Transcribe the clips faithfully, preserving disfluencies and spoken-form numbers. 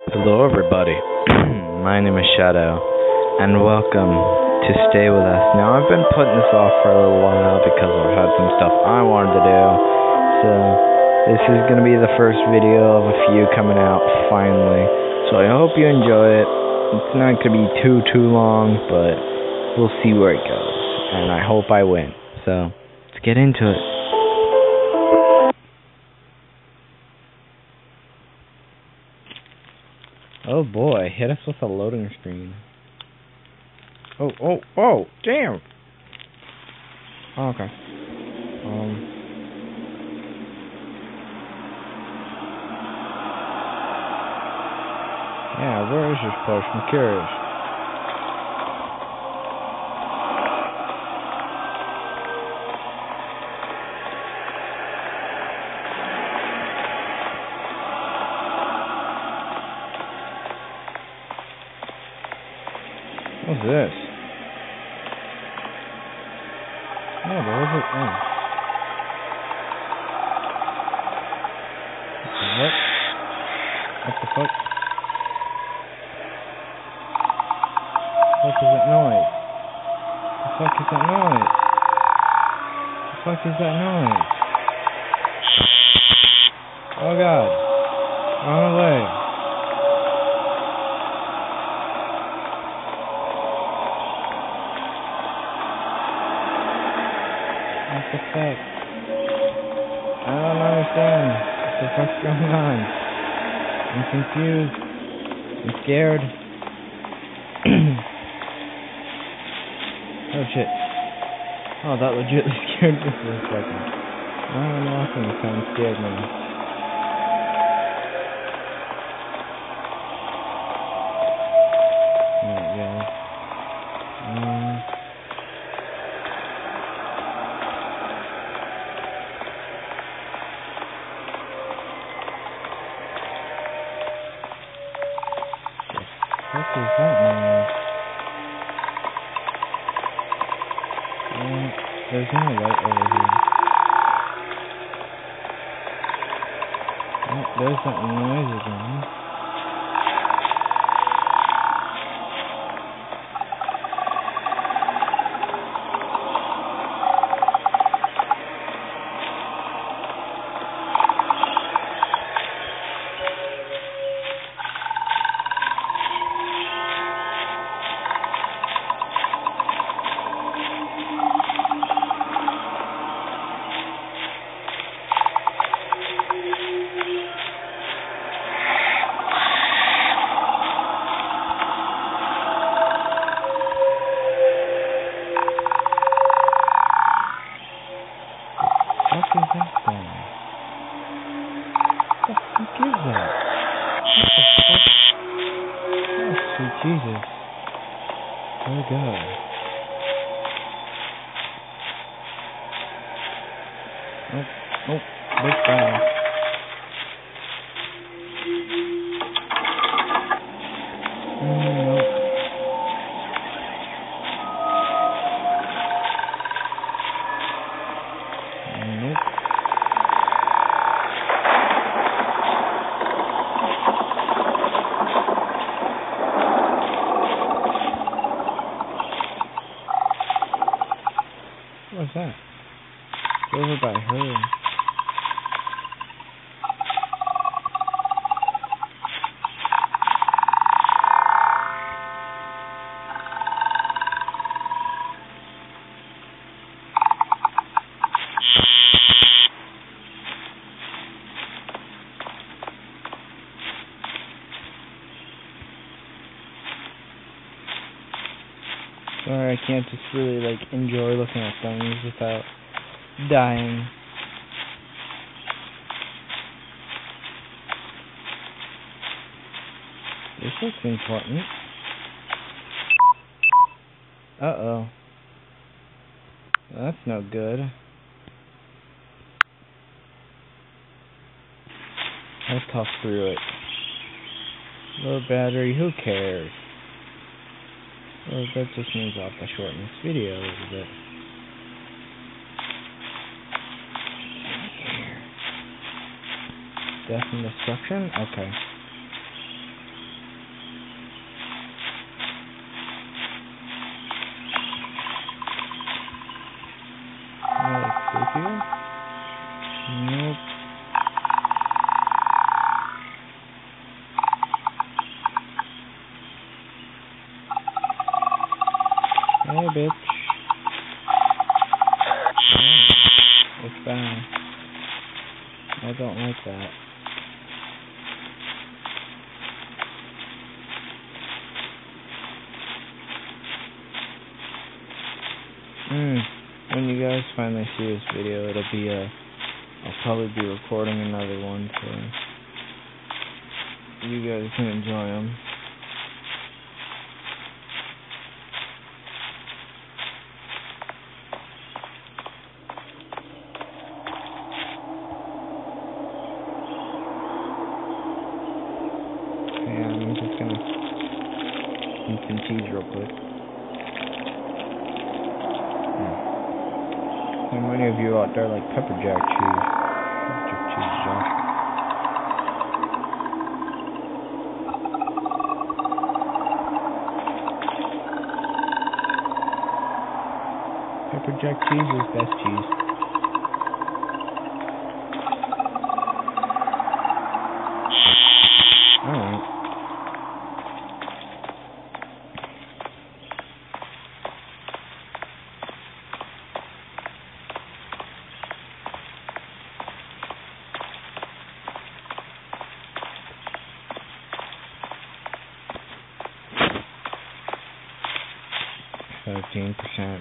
Hello, everybody. My name is Shadow, and welcome to Stay With Us. Now, I've been putting this off for a little while because I've had some stuff I wanted to do. So, this is going to be the first video of a few coming out finally. So, I hope you enjoy it. It's not going to be too, too long, but we'll see where it goes. And I hope I win. So, let's get into it. Oh boy, hit us with a loading screen. Oh, oh, oh, damn! Oh, okay. Um. Yeah, where is this place? I'm curious. What's this? Oh, where is it? Oh. What? What the fuck? What is that noise? The fuck is that noise? The fuck is that noise? Oh god. Run away. What the fuck? I don't understand. What the fuck's going on? I'm confused. I'm scared. Oh shit. Oh, that legitimately scared me for a second. Now I'm walking, it kind of scared me. Alright, guys. Um... What is that noise? Uh, there's no light over here. Oh, there's that noise again. What is that thing? What the fuck is that? What the fuck? Oh, sweet Jesus. Oh god. Nope. Nope. Big fire. Mm, nope. Nope. What's that? It's over by her. Sorry, I can't just really like enjoy looking at things without dying. This looks important. Uh-oh. That's no good. Let's talk through it. Low battery, who cares? Well, that just means I'll have to shorten this video a little bit. Death and destruction? Okay. Hey, bitch. Oh, it's bad. I don't like that. Hmm. When you guys finally see this video, it'll be a. I'll probably be recording another one, so you guys can enjoy them. And I'm just gonna eat some cheese real quick. How many of you out there like pepper jack cheese? Pepper jack cheese is awesome. Pepper jack cheese is best cheese. Alright. Fifteen percent.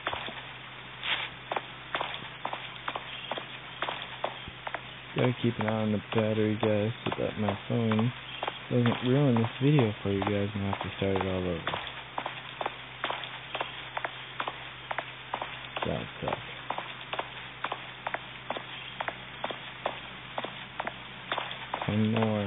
Gotta keep an eye on the battery, guys, so that my phone doesn't ruin this video for you guys and I have to start it all over. That would suck. Ten more.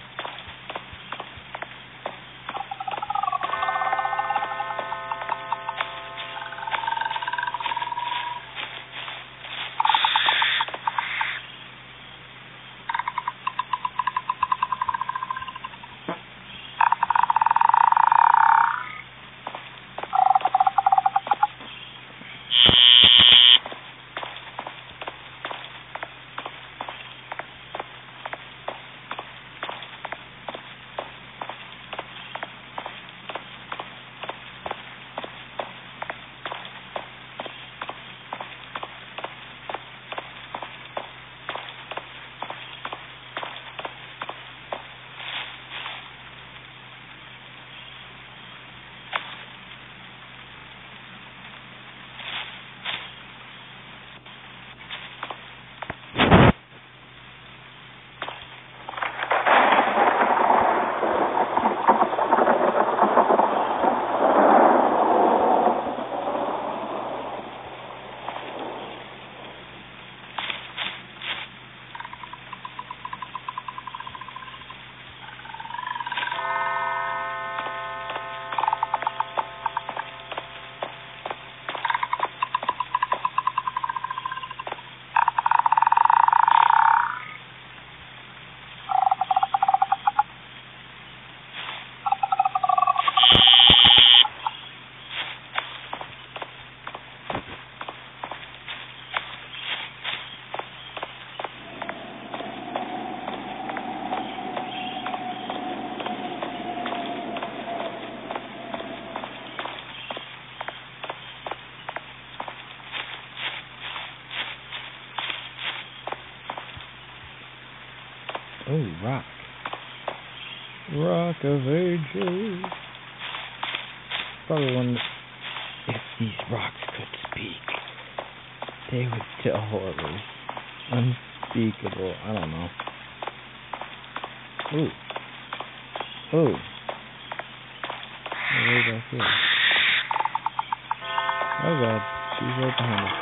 Oh, rock. Rock of Ages. Probably one that, if these rocks could speak, they would tell horrors. Unspeakable. I don't know. Ooh. Ooh. Way back here. Oh god. She's right behind us.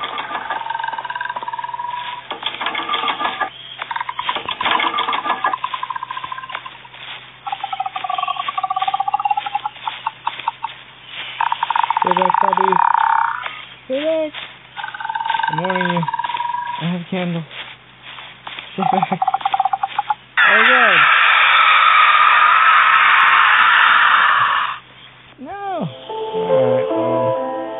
Stay back, puppy. Stay back. I'm warning you. I have a candle. Stay back. Oh god. No. Alright, well.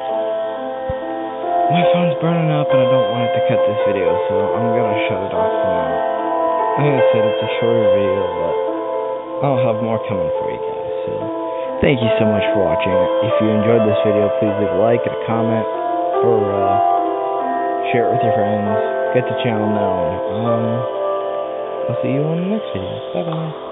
My phone's burning up and I don't want it to cut this video, so I'm gonna shut it off for now. Like I said, it's a shorter video, but I'll have more coming for you guys, so Thank you so much for watching. If you enjoyed this video, please leave a like and a comment, or uh, share it with your friends. Get the channel now. Um, I'll see you on the next video. Bye bye.